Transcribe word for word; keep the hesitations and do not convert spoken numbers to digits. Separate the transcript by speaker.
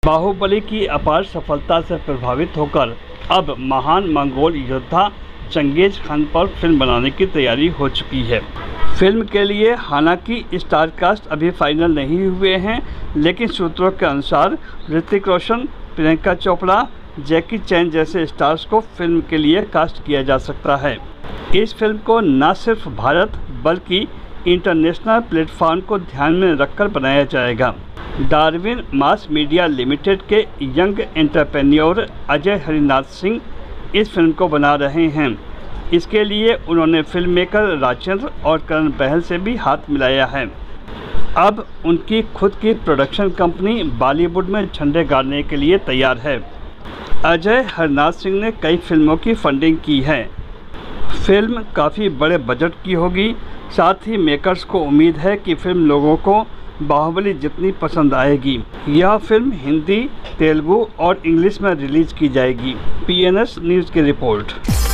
Speaker 1: बाहुबली की अपार सफलता से प्रभावित होकर अब महान मंगोल योद्धा चंगेज खान पर फिल्म बनाने की तैयारी हो चुकी है। फिल्म के लिए हालांकि स्टार कास्ट अभी फाइनल नहीं हुए हैं, लेकिन सूत्रों के अनुसार ऋतिक रोशन, प्रियंका चोपड़ा, जैकी चैन जैसे स्टार्स को फिल्म के लिए कास्ट किया जा सकता है। इस फिल्म को न सिर्फ भारत बल्कि इंटरनेशनल प्लेटफॉर्म को ध्यान में रखकर बनाया जाएगा। डार्विन मास मीडिया लिमिटेड के यंग एंटरप्रेन्योर अजय हरिनाथ सिंह इस फिल्म को बना रहे हैं। इसके लिए उन्होंने फिल्म मेकर राजेंद्र और करण बहल से भी हाथ मिलाया है। अब उनकी खुद की प्रोडक्शन कंपनी बॉलीवुड में झंडे गाड़ने के लिए तैयार है। अजय हरनाथ सिंह ने कई फिल्मों की फंडिंग की है। फिल्म काफ़ी बड़े बजट की होगी। साथ ही मेकर्स को उम्मीद है कि फिल्म लोगों को बाहुबली जितनी पसंद आएगी। यह फिल्म हिंदी, तेलुगु और इंग्लिश में रिलीज़ की जाएगी। पी एन एस न्यूज़ की रिपोर्ट।